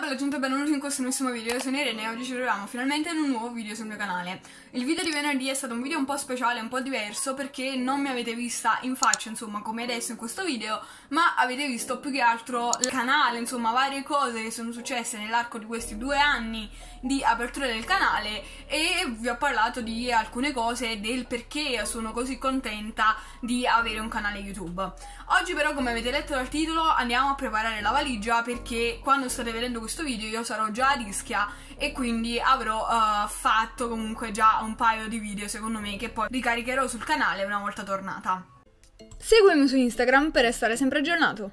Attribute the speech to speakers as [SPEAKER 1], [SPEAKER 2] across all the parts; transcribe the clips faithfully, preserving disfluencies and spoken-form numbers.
[SPEAKER 1] bella gente, benvenuti in questo nuovissimo video. Io sono Irene e oggi ci troviamo finalmente in un nuovo video sul mio canale. Il video di venerdì è stato un video un po' speciale, un po' diverso, perché non mi avete vista in faccia, insomma, come adesso in questo video, ma avete visto più che altro il canale, insomma, varie cose che sono successe nell'arco di questi due anni di apertura del canale, e vi ho parlato di alcune cose e del perché sono così contenta di avere un canale YouTube. Oggi però, come avete letto dal titolo, andiamo a preparare la valigia, perché quando state vedendo questo video io sarò già ad Ischia e quindi avrò uh, fatto comunque già un paio di video, secondo me, che poi ricaricherò sul canale una volta tornata. Seguimi su Instagram per restare sempre aggiornato.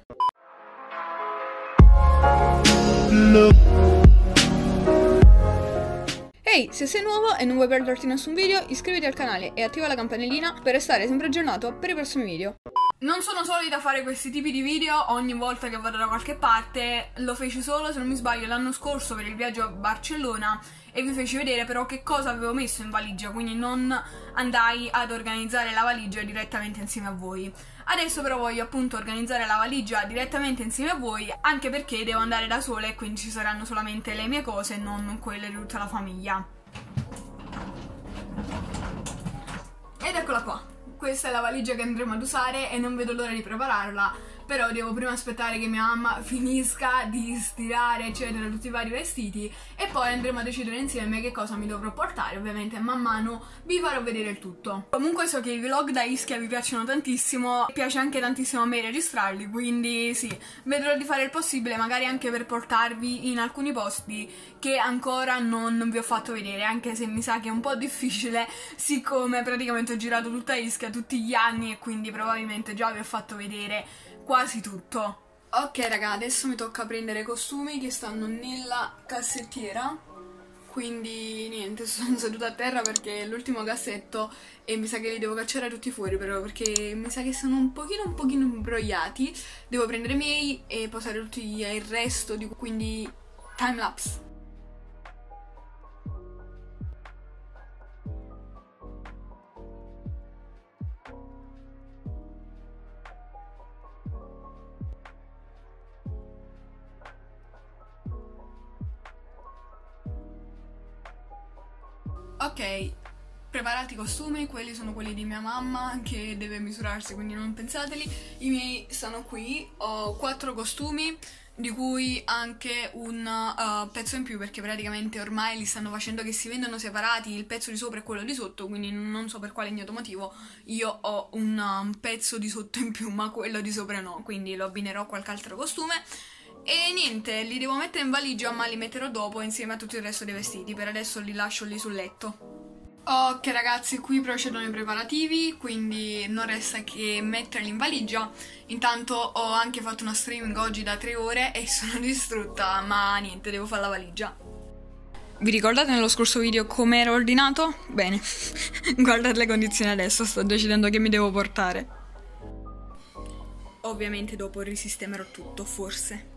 [SPEAKER 1] Ehi, hey, se sei nuovo e non vuoi perderti nessun video, iscriviti al canale e attiva la campanellina per restare sempre aggiornato per i prossimi video. Non sono solita fare questi tipi di video ogni volta che vado da qualche parte, lo feci solo, se non mi sbaglio, l'anno scorso per il viaggio a Barcellona e vi feci vedere però che cosa avevo messo in valigia, quindi non andai ad organizzare la valigia direttamente insieme a voi. Adesso però voglio appunto organizzare la valigia direttamente insieme a voi, anche perché devo andare da sola e quindi ci saranno solamente le mie cose e non quelle di tutta la famiglia. Ed eccola qua. Questa è la valigia che andremo ad usare e non vedo l'ora di prepararla, però devo prima aspettare che mia mamma finisca di stirare eccetera tutti i vari vestiti e poi andremo a decidere insieme che cosa mi dovrò portare. Ovviamente man mano vi farò vedere il tutto. Comunque so che i vlog da Ischia vi piacciono tantissimo, piace anche tantissimo a me registrarli, quindi sì, vedrò di fare il possibile, magari anche per portarvi in alcuni posti che ancora non vi ho fatto vedere, anche se mi sa che è un po' difficile siccome praticamente ho girato tutta Ischia tutti gli anni e quindi probabilmente già vi ho fatto vedere quasi tutto. Ok raga, adesso mi tocca prendere i costumi che stanno nella cassettiera, quindi niente, sono seduta a terra perché è l'ultimo cassetto e mi sa che li devo cacciare tutti fuori, però perché mi sa che sono un pochino un pochino imbrogliati. Devo prendere i miei e posare tutti il resto di... quindi time lapse. Ok, preparati i costumi, quelli sono quelli di mia mamma che deve misurarsi, quindi non pensateli. I miei stanno qui, ho quattro costumi, di cui anche un uh, pezzo in più, perché praticamente ormai li stanno facendo che si vendono separati, il pezzo di sopra e quello di sotto, quindi non so per quale ignoto motivo io ho un um, pezzo di sotto in più, ma quello di sopra no, quindi lo abbinerò a qualche altro costume. E niente, li devo mettere in valigia, ma li metterò dopo insieme a tutto il resto dei vestiti. Per adesso li lascio lì sul letto. Ok ragazzi, qui procedono i preparativi, quindi non resta che metterli in valigia. Intanto ho anche fatto una streaming oggi da tre ore e sono distrutta, ma niente, devo fare la valigia. Vi ricordate nello scorso video come ero ordinato? Bene, guardate le condizioni adesso, sto decidendo che mi devo portare. Ovviamente dopo risistemerò tutto, forse.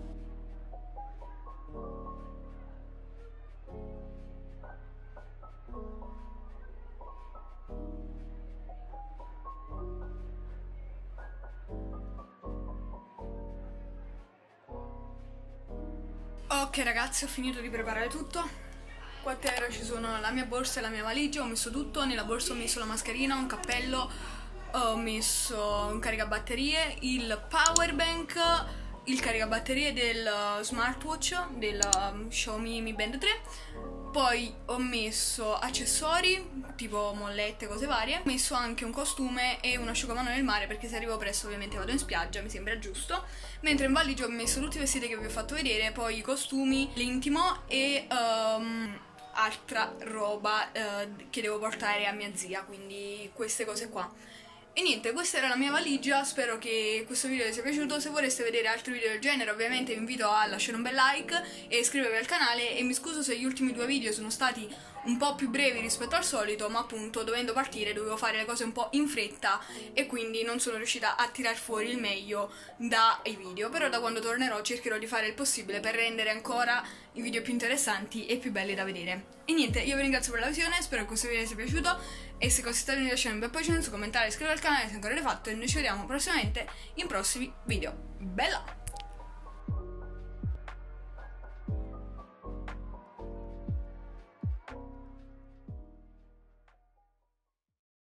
[SPEAKER 1] Ok ragazzi, ho finito di preparare tutto. Qua a terra ci sono la mia borsa e la mia valigia, ho messo tutto. Nella borsa ho messo la mascherina, un cappello, ho messo un caricabatterie, il power bank, il caricabatterie del smartwatch del Xiaomi Mi Band tre. Poi ho messo accessori, tipo mollette, cose varie. Ho messo anche un costume e un asciugamano nel mare, perché se arrivo presto ovviamente vado in spiaggia, mi sembra giusto. Mentre in valigia ho messo tutti i vestiti che vi ho fatto vedere, poi i costumi, l'intimo e um, altra roba uh, che devo portare a mia zia, quindi queste cose qua. E niente, questa era la mia valigia, spero che questo video vi sia piaciuto. Se vorreste vedere altri video del genere ovviamente vi invito a lasciare un bel like e iscrivervi al canale, e mi scuso se gli ultimi due video sono stati un po' più brevi rispetto al solito, ma appunto dovendo partire dovevo fare le cose un po' in fretta e quindi non sono riuscita a tirar fuori il meglio dai video. Però da quando tornerò cercherò di fare il possibile per rendere ancora i video più interessanti e più belli da vedere. E niente, io vi ringrazio per la visione, spero che questo video vi sia piaciuto e se così state mi lasciate un bel pollice in su, commentare, iscrivervi al canale se ancora l'avete fatto e noi ci vediamo prossimamente in prossimi video. Bella!